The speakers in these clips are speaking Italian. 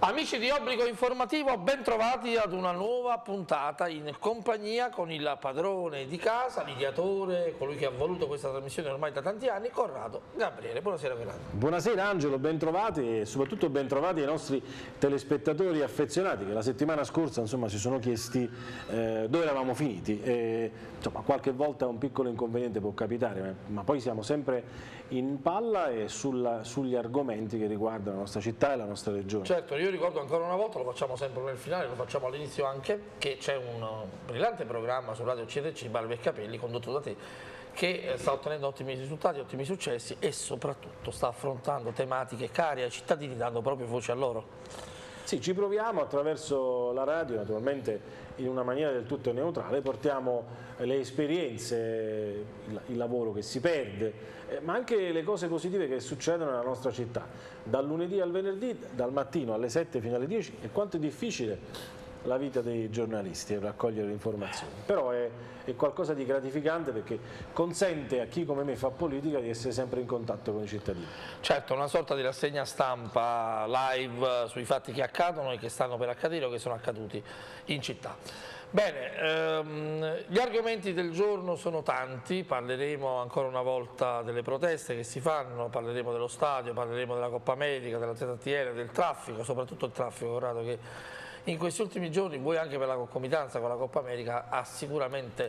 Amici di Obbligo Informativo, ben trovati ad una nuova puntata in compagnia con il padrone di casa, l'ideatore, colui che ha voluto questa trasmissione ormai da tanti anni, Corrado Gabriele. Buonasera Corrado. Buonasera Angelo, ben trovati e soprattutto ben trovati ai nostri telespettatori affezionati che la settimana scorsa insomma, si sono chiesti dove eravamo finiti. Insomma, qualche volta un piccolo inconveniente può capitare, ma poi siamo sempre in palla e sugli argomenti che riguardano la nostra città e la nostra regione. Certo, io ricordo ancora una volta, lo facciamo sempre nel finale, lo facciamo all'inizio anche, che c'è un brillante programma su Radio CRC, Barbe e Capelli, condotto da te, che sta ottenendo ottimi risultati, ottimi successi e soprattutto sta affrontando tematiche care ai cittadini, dando proprio voce a loro. Sì, ci proviamo attraverso la radio, naturalmente in una maniera del tutto neutrale, portiamo le esperienze, il lavoro che si perde, ma anche le cose positive che succedono nella nostra città, dal lunedì al venerdì, dal mattino alle 7 fino alle 10, e quanto è difficile la vita dei giornalisti raccogliere le informazioni, però è qualcosa di gratificante perché consente a chi come me fa politica di essere sempre in contatto con i cittadini. Certo, una sorta di rassegna stampa live sui fatti che accadono e che stanno per accadere o che sono accaduti in città. Bene, gli argomenti del giorno sono tanti, parleremo ancora una volta delle proteste che si fanno, parleremo dello stadio, parleremo della Coppa America, della ZTL, del traffico, soprattutto il traffico, Corrado, che in questi ultimi giorni, voi anche per la concomitanza con la Coppa America, ha sicuramente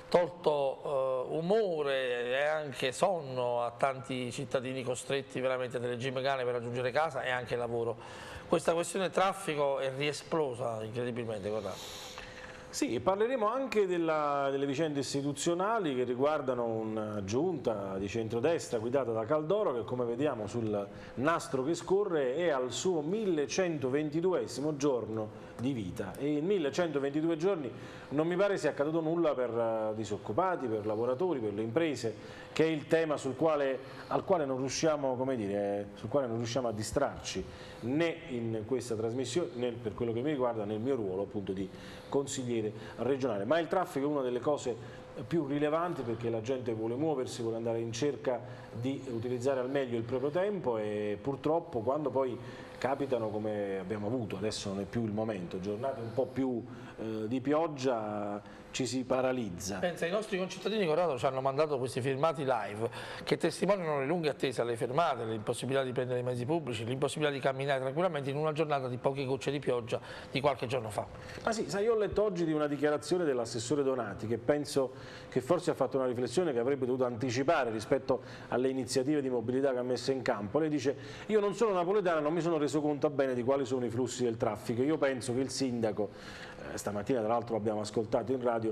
tolto umore e anche sonno a tanti cittadini costretti veramente delle gimecane per raggiungere casa e anche lavoro. Questa questione traffico è riesplosa incredibilmente, Corrado. Sì, parleremo anche delle vicende istituzionali che riguardano una giunta di centrodestra guidata da Caldoro che, come vediamo sul nastro che scorre, è al suo 1122esimo giorno di vita, e in 1122 giorni non mi pare sia accaduto nulla per disoccupati, per lavoratori, per le imprese, che è il tema al quale non riusciamo, come dire, sul quale non riusciamo a distrarci né in questa trasmissione né, per quello che mi riguarda, nel mio ruolo appunto di consigliere regionale. Ma il traffico è una delle cose più rilevanti perché la gente vuole muoversi, vuole andare in cerca di utilizzare al meglio il proprio tempo, e purtroppo quando poi capitano, come abbiamo avuto, adesso non è più il momento, giornate un po' più di pioggia, ci si paralizza. Pensa, i nostri concittadini, Corrado, ci hanno mandato questi filmati live che testimoniano le lunghe attese alle fermate, l'impossibilità di prendere i mezzi pubblici, l'impossibilità di camminare tranquillamente in una giornata di poche gocce di pioggia di qualche giorno fa. Ma sì, sai, io ho letto oggi di una dichiarazione dell'assessore Donati che penso che forse ha fatto una riflessione che avrebbe dovuto anticipare rispetto alle iniziative di mobilità che ha messo in campo. Lei dice: io non sono napoletana, non mi sono reso conto bene di quali sono i flussi del traffico. Io penso che il sindaco, stamattina tra l'altro l'abbiamo ascoltato in radio,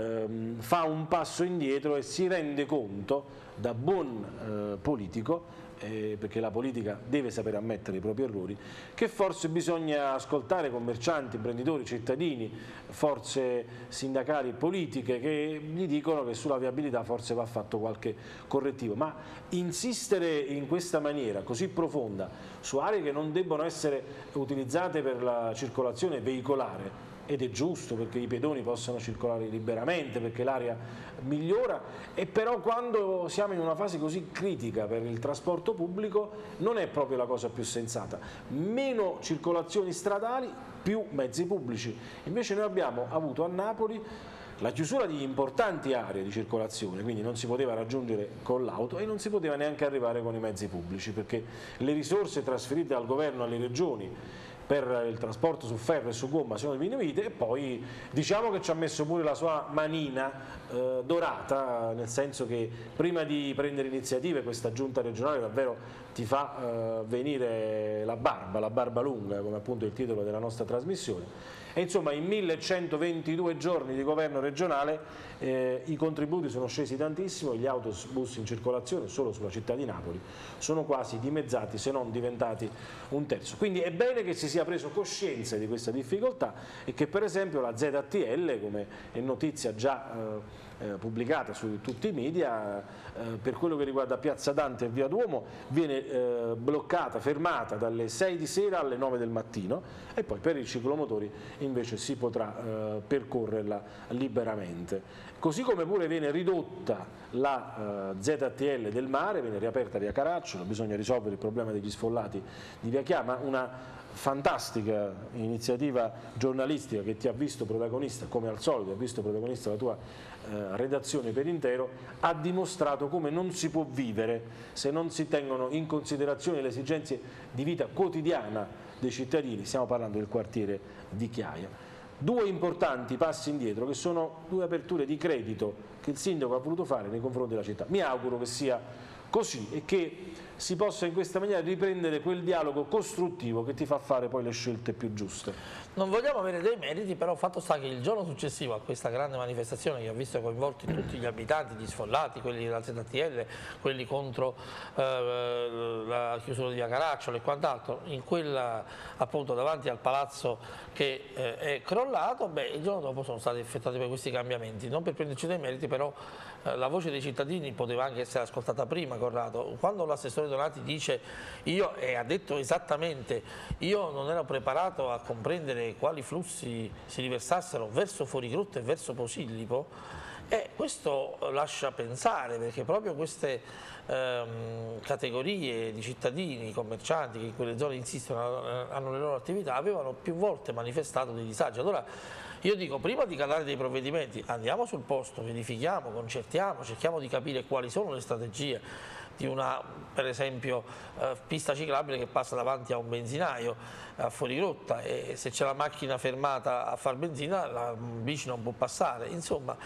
fa un passo indietro e si rende conto, da buon politico, perché la politica deve sapere ammettere i propri errori, che forse bisogna ascoltare commercianti, imprenditori, cittadini, forze sindacali e politiche che gli dicono che sulla viabilità forse va fatto qualche correttivo, ma insistere in questa maniera così profonda su aree che non debbono essere utilizzate per la circolazione veicolare, ed è giusto perché i pedoni possano circolare liberamente, perché l'aria migliora, e però quando siamo in una fase così critica per il trasporto pubblico non è proprio la cosa più sensata. Meno circolazioni stradali, più mezzi pubblici. Invece noi abbiamo avuto a Napoli la chiusura di importanti aree di circolazione, quindi non si poteva raggiungere con l'auto e non si poteva neanche arrivare con i mezzi pubblici, perché le risorse trasferite dal governo alle regioni per il trasporto su ferro e su gomma sono diminuite, e poi diciamo che ci ha messo pure la sua manina dorata, nel senso che prima di prendere iniziative questa giunta regionale davvero ti fa venire la barba lunga, come appunto il titolo della nostra trasmissione. E insomma in 1122 giorni di governo regionale i contributi sono scesi tantissimo, gli autobus in circolazione solo sulla città di Napoli sono quasi dimezzati, se non diventati un terzo. Quindi è bene che si sia preso coscienza di questa difficoltà e che per esempio la ZTL, come è notizia già pubblicata su tutti i media, per quello che riguarda Piazza Dante e Via Duomo viene bloccata, fermata dalle 6 di sera alle 9 del mattino, e poi per i ciclomotori invece si potrà percorrerla liberamente. Così come pure viene ridotta la ZTL del mare, viene riaperta via Caracciolo, bisogna risolvere il problema degli sfollati di via Chiama, una fantastica iniziativa giornalistica che ti ha visto protagonista, come al solito ha visto protagonista la tua redazione per intero, ha dimostrato come non si può vivere se non si tengono in considerazione le esigenze di vita quotidiana dei cittadini. Stiamo parlando del quartiere di Chiaia. Due importanti passi indietro che sono due aperture di credito che il sindaco ha voluto fare nei confronti della città. Mi auguro che sia così e che si possa in questa maniera riprendere quel dialogo costruttivo che ti fa fare poi le scelte più giuste. Non vogliamo avere dei meriti, però fatto sta che il giorno successivo a questa grande manifestazione che ha visto coinvolti tutti gli abitanti, gli sfollati, quelli della ZTL, quelli contro la chiusura di Via Caracciolo e quant'altro, in quella appunto davanti al palazzo che è crollato, beh, il giorno dopo sono stati effettuati per questi cambiamenti. Non per prenderci dei meriti, però la voce dei cittadini poteva anche essere ascoltata prima, Corrado. Quando l'assessore Donati dice e ha detto esattamente, io non ero preparato a comprendere quali flussi si riversassero verso Fuorigrotta e verso Posillipo, questo lascia pensare, perché proprio queste categorie di cittadini, commercianti che in quelle zone insistono, hanno le loro attività, avevano più volte manifestato dei disagi. Allora io dico, prima di calare dei provvedimenti, andiamo sul posto, verifichiamo, concertiamo, cerchiamo di capire quali sono le strategie di una, per esempio, pista ciclabile che passa davanti a un benzinaio a Fuorigrotta, e se c'è la macchina fermata a far benzina la bici non può passare. Insomma,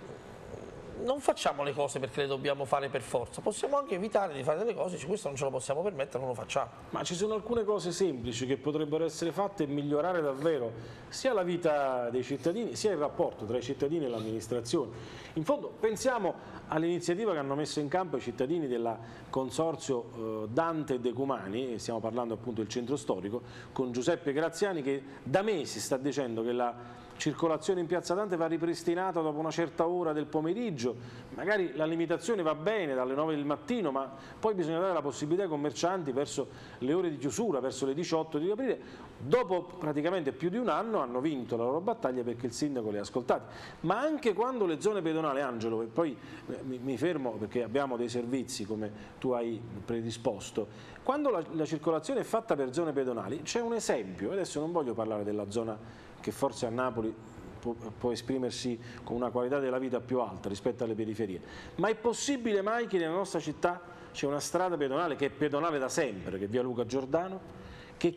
non facciamo le cose perché le dobbiamo fare per forza, possiamo anche evitare di fare delle cose, questo non ce lo possiamo permettere, non lo facciamo. Ma ci sono alcune cose semplici che potrebbero essere fatte e migliorare davvero sia la vita dei cittadini, sia il rapporto tra i cittadini e l'amministrazione. In fondo pensiamo all'iniziativa che hanno messo in campo i cittadini del consorzio Dante e Decumani, e stiamo parlando appunto del centro storico, con Giuseppe Graziani, che da mesi sta dicendo che la circolazione in Piazza Dante va ripristinata dopo una certa ora del pomeriggio, magari la limitazione va bene dalle 9 del mattino, ma poi bisogna dare la possibilità ai commercianti verso le ore di chiusura, verso le 18 di aprire. Dopo praticamente più di un anno hanno vinto la loro battaglia perché il sindaco li ha ascoltati. Ma anche quando le zone pedonali, Angelo, e poi mi fermo perché abbiamo dei servizi come tu hai predisposto, quando la circolazione è fatta per zone pedonali c'è un esempio, adesso non voglio parlare della zona che forse a Napoli può esprimersi con una qualità della vita più alta rispetto alle periferie, ma è possibile mai che nella nostra città c'è una strada pedonale che è pedonale da sempre, che è via Luca Giordano, che è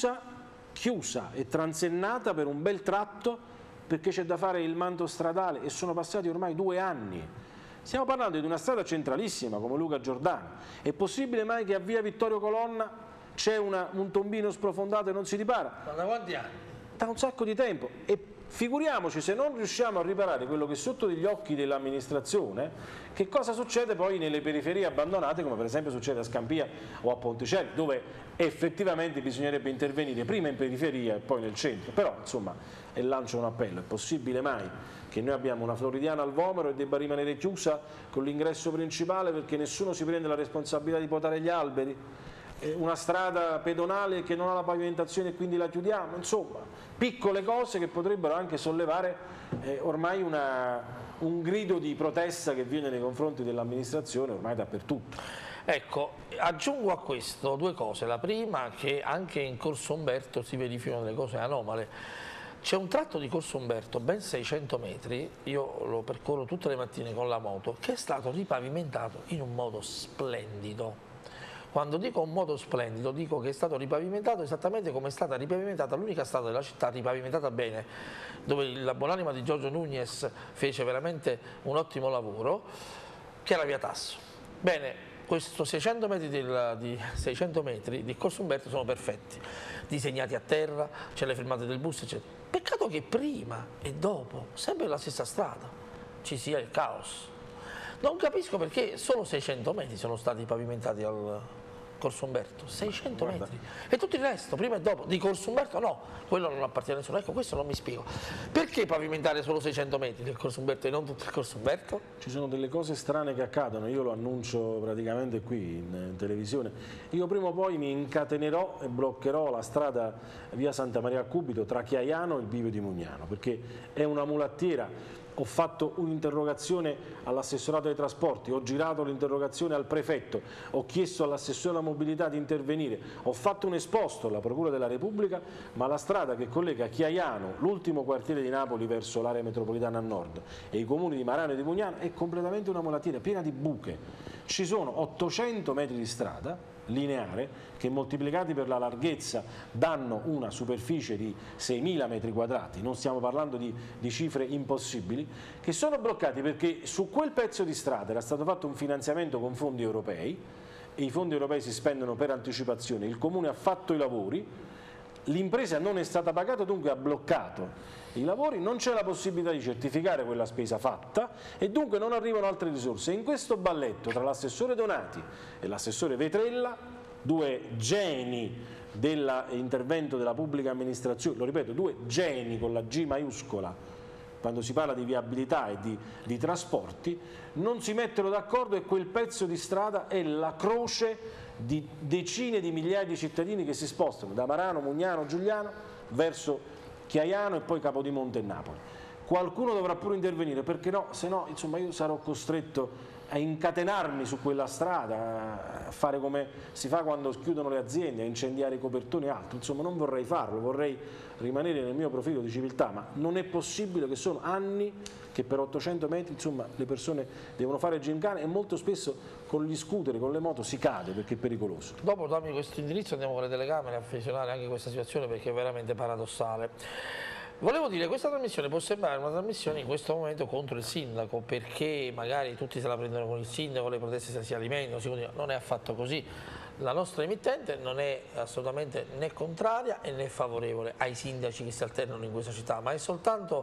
chiusa e transennata per un bel tratto perché c'è da fare il manto stradale, e sono passati ormai 2 anni. Stiamo parlando di una strada centralissima come Luca Giordano. È possibile mai che a via Vittorio Colonna c'è un tombino sprofondato e non si ripara? Ma da quanti anni? Da un sacco di tempo, e figuriamoci se non riusciamo a riparare quello che è sotto degli occhi dell'amministrazione, che cosa succede poi nelle periferie abbandonate, come per esempio succede a Scampia o a Ponticelli, dove effettivamente bisognerebbe intervenire prima in periferia e poi nel centro. Però insomma, e lancio un appello: è possibile mai che noi abbiamo una Floridiana al Vomero e debba rimanere chiusa con l'ingresso principale perché nessuno si prende la responsabilità di potare gli alberi? Una strada pedonale che non ha la pavimentazione e quindi la chiudiamo? Insomma, piccole cose che potrebbero anche sollevare ormai un grido di protesta che viene nei confronti dell'amministrazione ormai dappertutto. Ecco, aggiungo a questo 2 cose. La prima, che anche in Corso Umberto si verificano delle cose anomale. C'è un tratto di Corso Umberto, ben 600 metri, io lo percorro tutte le mattine con la moto, che è stato ripavimentato in un modo splendido. Quando dico un modo splendido, dico che è stato ripavimentato esattamente come è stata ripavimentata l'unica strada della città ripavimentata bene, dove la buonanima di Giorgio Nunez fece veramente un ottimo lavoro, che era via Tasso. Bene, questo 600 metri di Corso Umberto sono perfetti, disegnati a terra, c'è le fermate del bus, eccetera. Peccato che prima e dopo, sempre la stessa strada, ci sia il caos. Non capisco perché solo 600 metri sono stati pavimentati al Corso Umberto, 600 metri, e tutto il resto, prima e dopo, di Corso Umberto no, quello non appartiene a nessuno. Ecco, questo non mi spiego. Perché pavimentare solo 600 metri del Corso Umberto e non tutto il Corso Umberto? Ci sono delle cose strane che accadono, io lo annuncio praticamente qui in televisione. Io prima o poi mi incatenerò e bloccherò la strada via Santa Maria al Cubito tra Chiaiano e il Bivio di Mugnano, perché è una mulattiera. ho fatto un'interrogazione all'assessorato ai trasporti, ho girato l'interrogazione al prefetto, ho chiesto all'assessore alla mobilità di intervenire, ho fatto un esposto alla Procura della Repubblica, ma la strada che collega Chiaiano, l'ultimo quartiere di Napoli verso l'area metropolitana a nord, e i comuni di Marano e di Mugnano è completamente una mulattina, piena di buche. Ci sono 800 metri di strada lineare che moltiplicati per la larghezza danno una superficie di 6.000 metri quadrati, non stiamo parlando di cifre impossibili, che sono bloccati perché su quel pezzo di strada era stato fatto un finanziamento con fondi europei e i fondi europei si spendono per anticipazione, il comune ha fatto i lavori, l'impresa non è stata pagata, dunque ha bloccato i lavori, non c'è la possibilità di certificare quella spesa fatta e dunque non arrivano altre risorse. In questo balletto tra l'assessore Donati e l'assessore Vetrella, due geni dell'intervento della pubblica amministrazione, lo ripeto, due geni con la G maiuscola, quando si parla di viabilità e di trasporti, non si mettono d'accordo e quel pezzo di strada è la croce di decine di migliaia di cittadini che si spostano da Marano, Mugnano, Giugliano verso Chiaiano e poi Capodimonte e Napoli. Qualcuno dovrà pure intervenire, perché no, se no insomma, io sarò costretto a incatenarmi su quella strada, a fare come si fa quando chiudono le aziende, a incendiare i copertoni e altro. Insomma, non vorrei farlo, vorrei rimanere nel mio profilo di civiltà, ma non è possibile che sono anni che per 800 metri insomma, le persone devono fare gincane e molto spesso con gli scooter, con le moto si cade perché è pericoloso. Dopo dammi questo indirizzo, andiamo con le telecamere a visionare anche questa situazione perché è veramente paradossale. Volevo dire, questa trasmissione può sembrare una trasmissione in questo momento contro il sindaco, perché magari tutti se la prendono con il sindaco, le proteste si alimentano, si continua. Non è affatto così. La nostra emittente non è assolutamente né contraria né favorevole ai sindaci che si alternano in questa città, ma è soltanto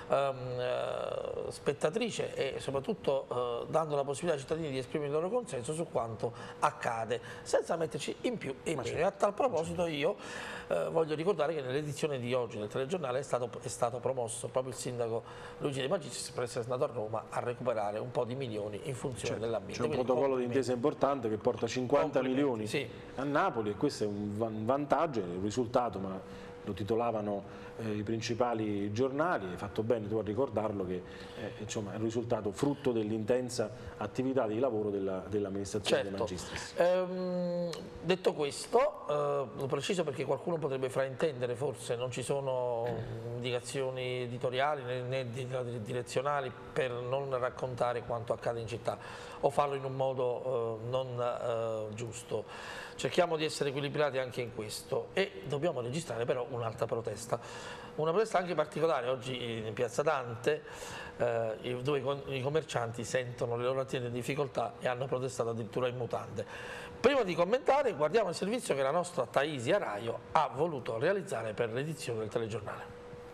spettatrice e soprattutto dando la possibilità ai cittadini di esprimere il loro consenso su quanto accade, senza metterci in più e in meno. E a tal proposito io voglio ricordare che nell'edizione di oggi del telegiornale è stato promosso proprio il sindaco Luigi De Magistris per essere andato a Roma a recuperare un po' di milioni in funzione dell'ambiente. C'è un protocollo d'intesa importante che porta 50 milioni a Napoli e questo è un vantaggio, è un risultato, ma lo titolavano i principali giornali, hai fatto bene tu a ricordarlo che insomma, è il risultato frutto dell'intensa attività di lavoro dell'amministrazione De Magistris. Detto questo, lo preciso perché qualcuno potrebbe fraintendere, forse non ci sono indicazioni editoriali né direzionali per non raccontare quanto accade in città o farlo in un modo non giusto. Cerchiamo di essere equilibrati anche in questo e dobbiamo registrare però un'altra protesta. Una protesta anche particolare oggi in Piazza Dante, dove i commercianti sentono le loro aziende in difficoltà e hanno protestato addirittura in mutande. Prima di commentare guardiamo il servizio che la nostra Taisia Raio ha voluto realizzare per l'edizione del telegiornale.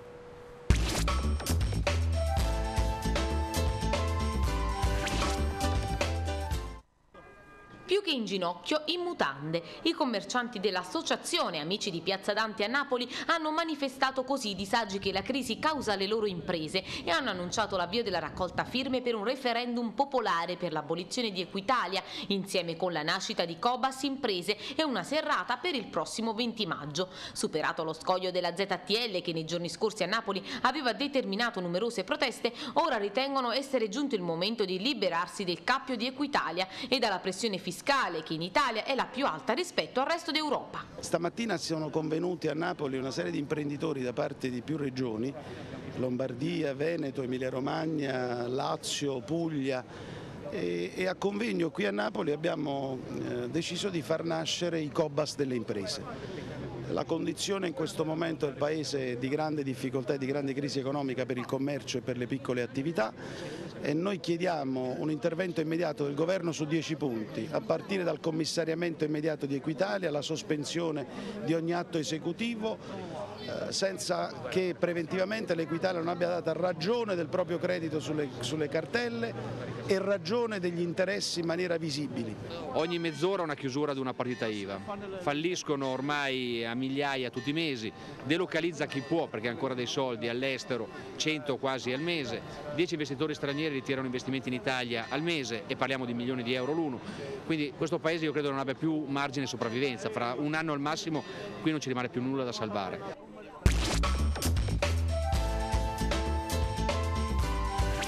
Più che in ginocchio, in mutande. I commercianti dell'associazione Amici di Piazza Dante a Napoli hanno manifestato così i disagi che la crisi causa alle loro imprese e hanno annunciato l'avvio della raccolta firme per un referendum popolare per l'abolizione di Equitalia, insieme con la nascita di Cobas Imprese e una serrata per il prossimo 20 maggio. Superato lo scoglio della ZTL che nei giorni scorsi a Napoli aveva determinato numerose proteste, ora ritengono essere giunto il momento di liberarsi del cappio di Equitalia e dalla pressione fiscale che in Italia è la più alta rispetto al resto d'Europa. Stamattina sono convenuti a Napoli una serie di imprenditori da parte di più regioni, Lombardia, Veneto, Emilia Romagna, Lazio, Puglia, e a convegno qui a Napoli abbiamo deciso di far nascere i Cobas delle imprese. La condizione in questo momento del Paese è di grande difficoltà e di grande crisi economica per il commercio e per le piccole attività e noi chiediamo un intervento immediato del Governo su 10 punti, a partire dal commissariamento immediato di Equitalia, la sospensione di ogni atto esecutivo, senza che preventivamente l'Equitalia non abbia data ragione del proprio credito sulle cartelle e ragione degli interessi in maniera visibili. Ogni mezz'ora una chiusura di una partita IVA, falliscono ormai a migliaia tutti i mesi, delocalizza chi può perché ha ancora dei soldi all'estero, 100 quasi al mese, 10 investitori stranieri ritirano investimenti in Italia al mese e parliamo di milioni di euro l'uno, quindi questo Paese io credo non abbia più margine di sopravvivenza, fra un anno al massimo qui non ci rimane più nulla da salvare.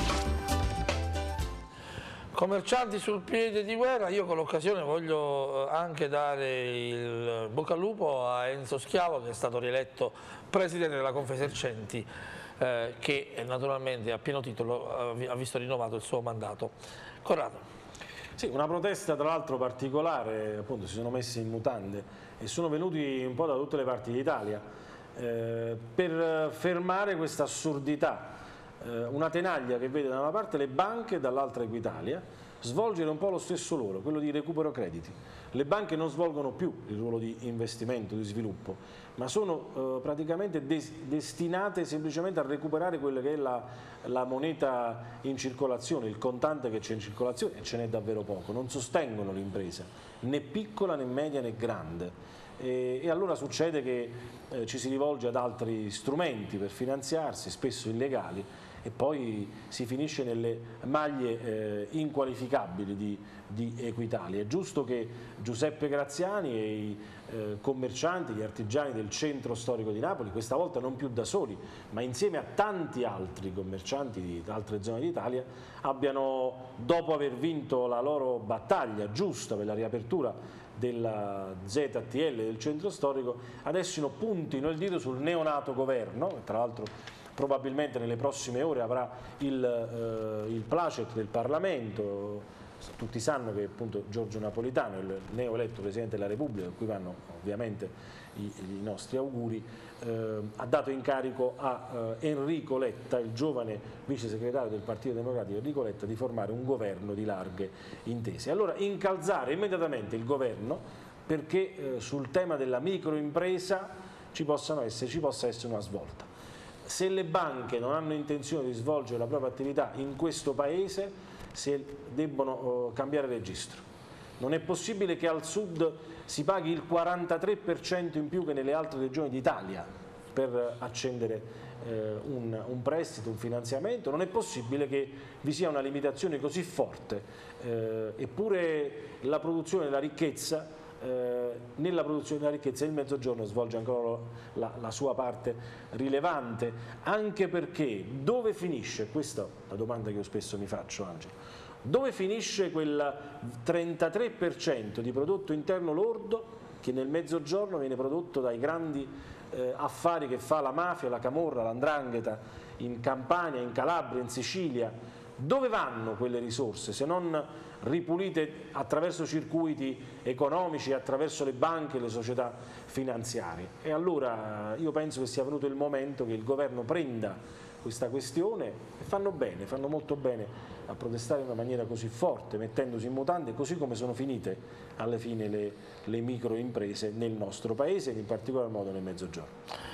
Commercianti sul piede di guerra, io con l'occasione voglio anche dare il bocca al lupo a Enzo Schiavo, che è stato rieletto presidente della Confesercenti, che naturalmente a pieno titolo ha visto rinnovato il suo mandato. Corrado. Sì, una protesta tra l'altro particolare, appunto si sono messi in mutande e sono venuti un po' da tutte le parti d'Italia per fermare questa assurdità. Una tenaglia che vede da una parte le banche e dall'altra Equitalia svolgere un po' lo stesso ruolo, quello di recupero crediti. Le banche non svolgono più il ruolo di investimento, di sviluppo, ma sono praticamente destinate semplicemente a recuperare quella che è la moneta in circolazione, il contante che c'è in circolazione, e ce n'è davvero poco. Non sostengono l'impresa, né piccola né media né grande. E allora succede che ci si rivolge ad altri strumenti per finanziarsi, spesso illegali, e poi si finisce nelle maglie inqualificabili di Equitalia. È giusto che Giuseppe Graziani e i commercianti, gli artigiani del centro storico di Napoli, questa volta non più da soli, ma insieme a tanti altri commercianti di altre zone d'Italia, abbiano, dopo aver vinto la loro battaglia giusta per la riapertura della ZTL del centro storico, adesso puntino il dito sul neonato governo, tra l'altro probabilmente nelle prossime ore avrà il placet del Parlamento. Tutti sanno che appunto Giorgio Napolitano, il neoeletto Presidente della Repubblica, a cui vanno ovviamente i nostri auguri, ha dato incarico a Enrico Letta, il giovane vice segretario del Partito Democratico Enrico Letta, di formare un governo di larghe intese. Allora incalzare immediatamente il governo perché sul tema della microimpresa ci possa essere una svolta. Se le banche non hanno intenzione di svolgere la propria attività in questo Paese, debbono cambiare registro. Non è possibile che al sud si paghi il 43% in più che nelle altre regioni d'Italia per accendere un prestito, un finanziamento. Non è possibile che vi sia una limitazione così forte, eppure la produzione della ricchezza, nella produzione della ricchezza il Mezzogiorno svolge ancora la sua parte rilevante, anche perché dove finisce, questa è la domanda che io spesso mi faccio, Angelo, dove finisce quel 33% di prodotto interno lordo che nel Mezzogiorno viene prodotto dai grandi affari che fa la mafia, la camorra, l''ndrangheta in Campania, in Calabria, in Sicilia? Dove vanno quelle risorse se non ripulite attraverso circuiti economici, attraverso le banche e le società finanziarie? E allora io penso che sia venuto il momento che il governo prenda questa questione, e fanno molto bene a protestare in una maniera così forte, mettendosi in mutande, così come sono finite alla fine le microimprese nel nostro paese e in particolar modo nel Mezzogiorno.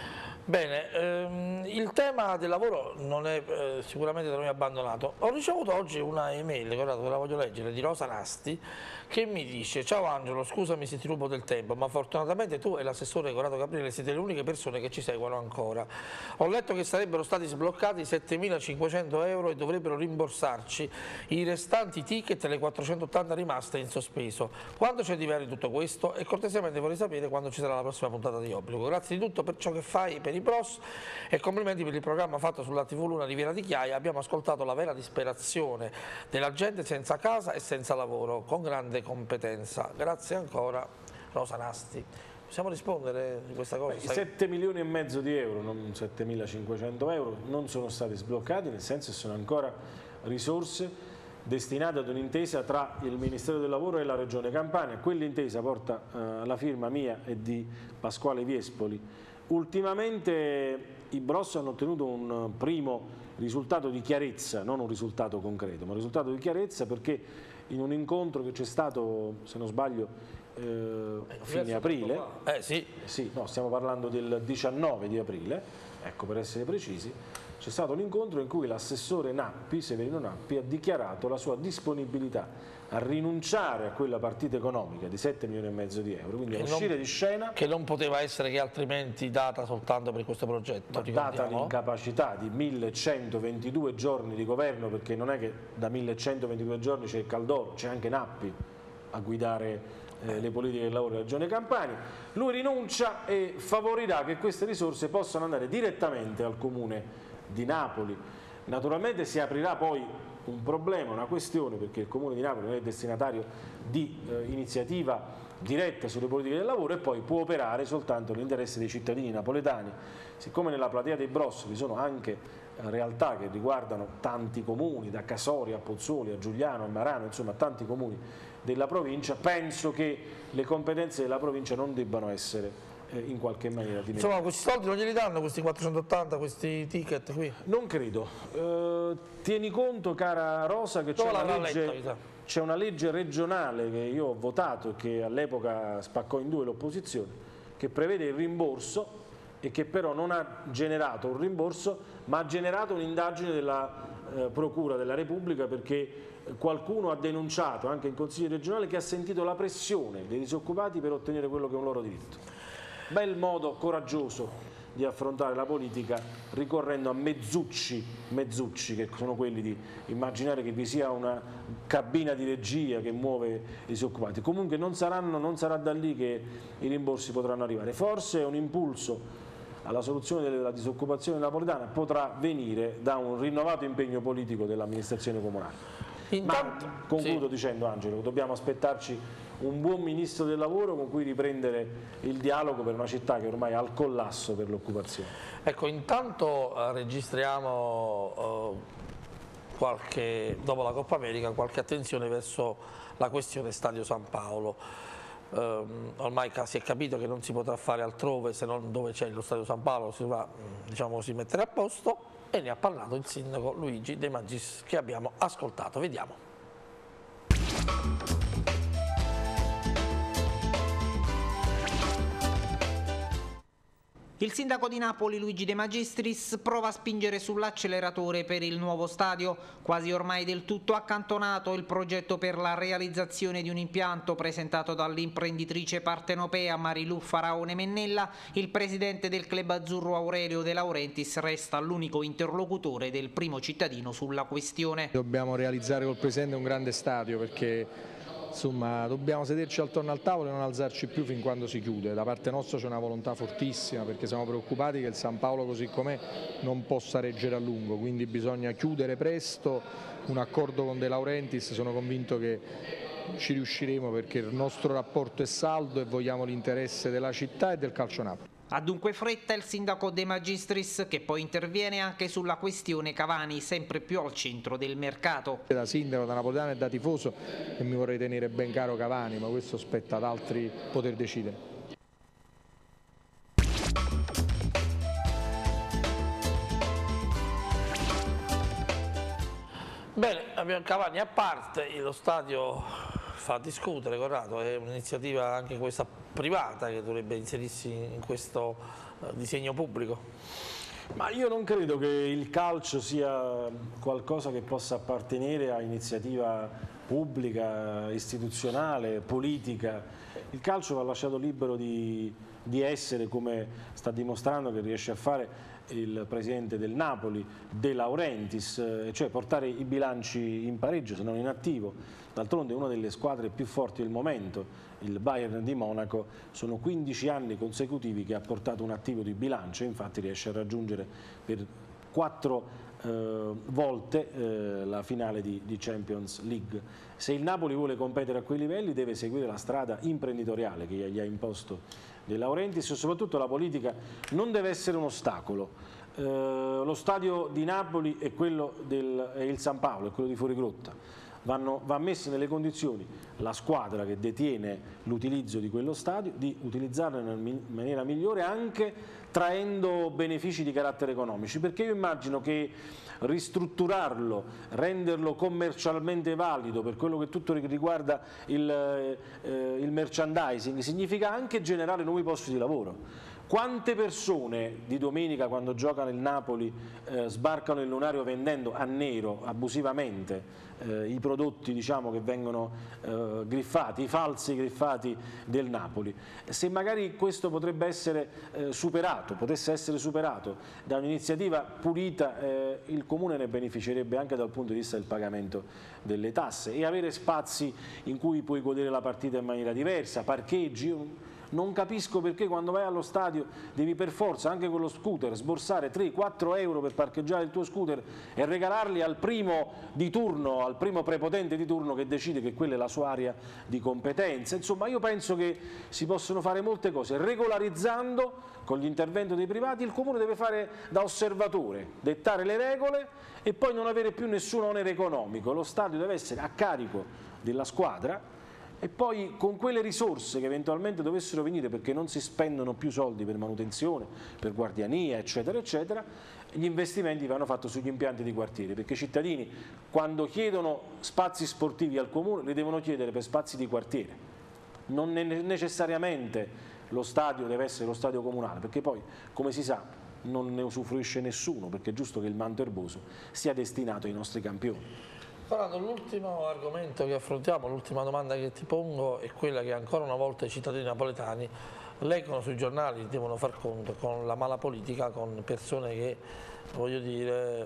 Bene, il tema del lavoro non è sicuramente da noi abbandonato. Ho ricevuto oggi una email, guardate, ve la voglio leggere, di Rosa Nasti, che mi dice: ciao Angelo, scusami se ti rubo del tempo, ma fortunatamente tu e l'assessore Corrado Gabriele siete le uniche persone che ci seguono ancora. Ho letto che sarebbero stati sbloccati 7.500 euro e dovrebbero rimborsarci i restanti ticket e le 480 rimaste in sospeso. Quando c'è di vero tutto questo? E cortesemente vorrei sapere quando ci sarà la prossima puntata di Obbligo. Grazie di tutto per ciò che fai per i pros e complimenti per il programma fatto sulla TV Luna di Riviera di Chiaia. Abbiamo ascoltato la vera disperazione della gente senza casa e senza lavoro, con grande competenza. Grazie ancora, Rosa Nasti. Possiamo rispondere di questa cosa? I 7 milioni e mezzo di euro, non 7.500 euro, non sono stati sbloccati, nel senso che sono ancora risorse destinate ad un'intesa tra il Ministero del Lavoro e la Regione Campania. Quell'intesa porta la firma mia e di Pasquale Viespoli. Ultimamente i Bros hanno ottenuto un primo risultato di chiarezza, non un risultato concreto, ma un risultato di chiarezza, perché in un incontro che c'è stato, se non sbaglio, fine aprile, no, stiamo parlando del 19 di aprile, ecco, per essere precisi, c'è stato un incontro in cui l'assessore Nappi, Severino Nappi, ha dichiarato la sua disponibilità a rinunciare a quella partita economica di 7 milioni e mezzo di euro, quindi a uscire di scena. Che non poteva essere che altrimenti data soltanto per questo progetto. Data l'incapacità di 1122 giorni di governo, perché non è che da 1122 giorni c'è il Caldoro, c'è anche Nappi a guidare le politiche del lavoro della Regione Campania. Lui rinuncia e favorirà che queste risorse possano andare direttamente al Comune di Napoli. Naturalmente si aprirà poi un problema, una questione, perché il Comune di Napoli non è destinatario di iniziativa diretta sulle politiche del lavoro e poi può operare soltanto nell'interesse dei cittadini napoletani. Siccome nella platea dei Bros vi sono anche realtà che riguardano tanti comuni, da Casori a Pozzuoli a Giugliano a Marano, insomma tanti comuni della provincia, penso che le competenze della provincia non debbano essere in qualche maniera dimenticate. Insomma, questi soldi non glieli danno, questi 480, questi ticket qui? Non credo. Tieni conto, cara Rosa, che c'è una legge regionale che io ho votato e che all'epoca spaccò in due l'opposizione, che prevede il rimborso e che però non ha generato un rimborso, ma ha generato un'indagine della Procura della Repubblica, perché qualcuno ha denunciato anche in Consiglio regionale che ha sentito la pressione dei disoccupati per ottenere quello che è un loro diritto. Bel modo coraggioso di affrontare la politica ricorrendo a mezzucci, che sono quelli di immaginare che vi sia una cabina di regia che muove i disoccupati. Comunque non sarà da lì che i rimborsi potranno arrivare. Forse un impulso alla soluzione della disoccupazione napoletana potrà venire da un rinnovato impegno politico dell'amministrazione comunale. Intanto, ma concludo dicendo, Angelo, che dobbiamo aspettarci un buon ministro del lavoro con cui riprendere il dialogo per una città che ormai è al collasso per l'occupazione. Ecco, intanto registriamo dopo la Coppa America qualche attenzione verso la questione Stadio San Paolo. Ormai si è capito che non si potrà fare altrove se non dove c'è lo Stadio San Paolo, si dovrà, diciamo così, mettere a posto, e ne ha parlato il sindaco Luigi De Magistris, che abbiamo ascoltato. Vediamo. Il sindaco di Napoli Luigi De Magistris prova a spingere sull'acceleratore per il nuovo stadio. Quasi ormai del tutto accantonato il progetto per la realizzazione di un impianto presentato dall'imprenditrice partenopea Marilu Faraone Mennella. Il presidente del club azzurro Aurelio De Laurentiis resta l'unico interlocutore del primo cittadino sulla questione. Dobbiamo realizzare col presidente un grande stadio, perché insomma dobbiamo sederci attorno al tavolo e non alzarci più fin quando si chiude. Da parte nostra c'è una volontà fortissima, perché siamo preoccupati che il San Paolo così com'è non possa reggere a lungo, quindi bisogna chiudere presto un accordo con De Laurentiis. Sono convinto che ci riusciremo, perché il nostro rapporto è saldo e vogliamo l'interesse della città e del calcio Napoli. Ha dunque fretta il sindaco De Magistris, che poi interviene anche sulla questione Cavani, sempre più al centro del mercato. Da sindaco, da napoletano e da tifoso, e mi vorrei tenere ben caro Cavani, ma questo spetta ad altri poter decidere. Bene, abbiamo Cavani a parte, lo stadio fa discutere, Corrado, è un'iniziativa anche questa privata che dovrebbe inserirsi in questo disegno pubblico. Ma io non credo che il calcio sia qualcosa che possa appartenere a iniziativa pubblica, istituzionale, politica. Il calcio va lasciato libero di essere, come sta dimostrando che riesce a fare il presidente del Napoli, De Laurentiis, cioè portare i bilanci in pareggio, se non in attivo. D'altronde una delle squadre più forti del momento, il Bayern di Monaco, sono 15 anni consecutivi che ha portato un attivo di bilancio, infatti riesce a raggiungere per 4 volte la finale di Champions League. Se il Napoli vuole competere a quei livelli deve seguire la strada imprenditoriale che gli ha imposto De Laurentiis, e soprattutto la politica non deve essere un ostacolo. Lo stadio di Napoli è il San Paolo, è quello di Fuorigrotta. Va messa nelle condizioni la squadra che detiene l'utilizzo di quello stadio di utilizzarlo in maniera migliore, anche traendo benefici di carattere economici, perché io immagino che ristrutturarlo, renderlo commercialmente valido per quello che tutto riguarda il merchandising, significa anche generare nuovi posti di lavoro. Quante persone di domenica, quando giocano il Napoli, sbarcano il lunario vendendo a nero abusivamente i prodotti, diciamo, che vengono griffati, i falsi griffati del Napoli? Se magari questo potrebbe essere potesse essere superato da un'iniziativa pulita, il Comune ne beneficerebbe anche dal punto di vista del pagamento delle tasse, e avere spazi in cui puoi godere la partita in maniera diversa, parcheggi. Non capisco perché quando vai allo stadio devi per forza, anche con lo scooter, sborsare 3-4 euro per parcheggiare il tuo scooter e regalarli al primo di turno, al primo prepotente di turno che decide che quella è la sua area di competenza. Insomma, io penso che si possono fare molte cose, regolarizzando con l'intervento dei privati. Il Comune deve fare da osservatore, dettare le regole e poi non avere più nessun onere economico. Lo stadio deve essere a carico della squadra e poi con quelle risorse che eventualmente dovessero venire, perché non si spendono più soldi per manutenzione, per guardiania, eccetera, eccetera, gli investimenti vanno fatti sugli impianti di quartiere, perché i cittadini quando chiedono spazi sportivi al Comune li devono chiedere per spazi di quartiere, non necessariamente lo stadio deve essere lo stadio comunale, perché poi, come si sa, non ne usufruisce nessuno, perché è giusto che il manto erboso sia destinato ai nostri campioni. Corrado, l'ultimo argomento che affrontiamo, l'ultima domanda che ti pongo è quella che ancora una volta i cittadini napoletani leggono sui giornali, devono far conto con la mala politica, con persone che, voglio dire,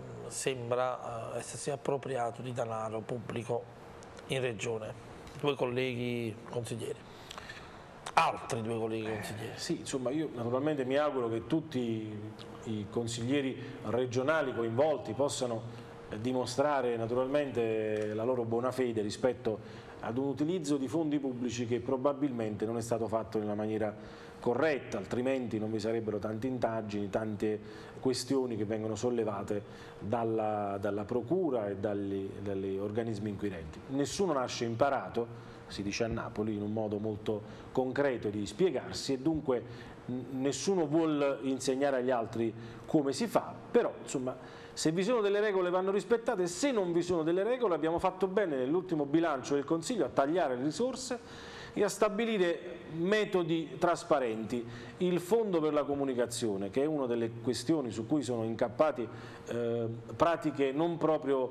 sembra essersi appropriato di denaro pubblico in regione. Due colleghi consiglieri. Altri due colleghi consiglieri. Sì, insomma, io naturalmente mi auguro che tutti i consiglieri regionali coinvolti possano dimostrare naturalmente la loro buona fede rispetto ad un utilizzo di fondi pubblici che probabilmente non è stato fatto nella maniera corretta, altrimenti non vi sarebbero tante indagini, tante questioni che vengono sollevate dalla procura e dagli organismi inquirenti. Nessuno nasce imparato, si dice a Napoli, in un modo molto concreto di spiegarsi, e dunque nessuno vuol insegnare agli altri come si fa, però insomma se vi sono delle regole vanno rispettate, se non vi sono delle regole abbiamo fatto bene nell'ultimo bilancio del Consiglio a tagliare le risorse e a stabilire metodi trasparenti. Il fondo per la comunicazione, che è una delle questioni su cui sono incappati pratiche non proprio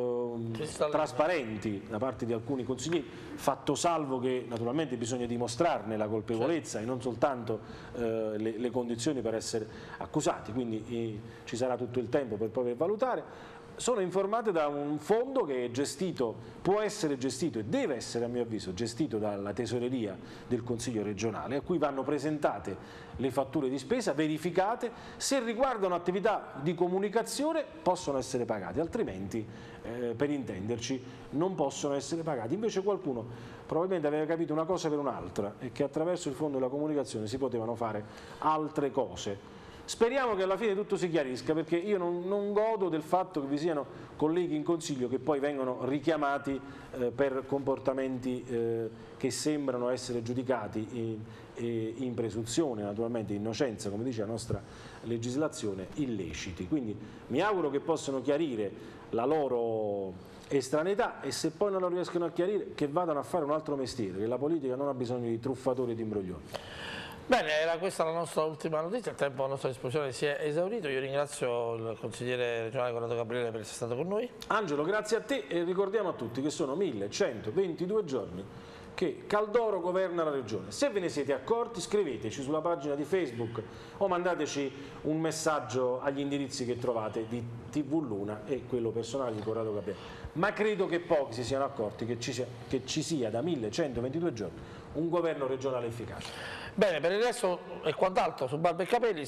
trasparenti da parte di alcuni consiglieri, fatto salvo che naturalmente bisogna dimostrarne la colpevolezza, certo, e non soltanto le condizioni per essere accusati, quindi ci sarà tutto il tempo per poter valutare. Sono informate da un fondo che è gestito, può essere gestito e deve essere a mio avviso gestito dalla tesoreria del Consiglio regionale, a cui vanno presentate le fatture di spesa, verificate, se riguardano attività di comunicazione possono essere pagati, altrimenti per intenderci non possono essere pagati. Invece qualcuno probabilmente aveva capito una cosa per un'altra e che attraverso il fondo della comunicazione si potevano fare altre cose. Speriamo che alla fine tutto si chiarisca, perché io non godo del fatto che vi siano colleghi in Consiglio che poi vengono richiamati per comportamenti che sembrano essere giudicati in presunzione, naturalmente innocenza, come dice la nostra legislazione, illeciti. Quindi mi auguro che possano chiarire la loro estraneità e se poi non lo riescono a chiarire che vadano a fare un altro mestiere, che la politica non ha bisogno di truffatori e di imbroglioni. Bene, era questa la nostra ultima notizia, il tempo a nostra disposizione si è esaurito, io ringrazio il consigliere regionale Corrado Gabriele per essere stato con noi. Angelo, grazie a te e ricordiamo a tutti che sono 1122 giorni che Caldoro governa la regione. Se ve ne siete accorti scriveteci sulla pagina di Facebook o mandateci un messaggio agli indirizzi che trovate di TV Luna e quello personale di Corrado Gabriele. Ma credo che pochi si siano accorti che ci sia da 1122 giorni un governo regionale efficace. Bene, per il resto e quant'altro su Barba e Capelli,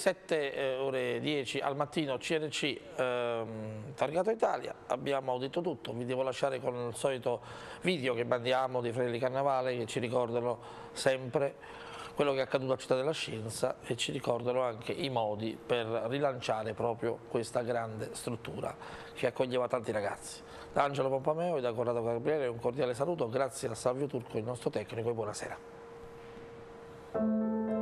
7:10 al mattino, CNC targato Italia, abbiamo detto tutto, vi devo lasciare con il solito video che mandiamo dei Fratelli Carnavale che ci ricordano sempre quello che è accaduto a Città della Scienza e ci ricordano anche i modi per rilanciare proprio questa grande struttura che accoglieva tanti ragazzi. Da Angelo Pompameo e da Corrado Gabriele un cordiale saluto, grazie a Salvio Turco, il nostro tecnico, e buonasera.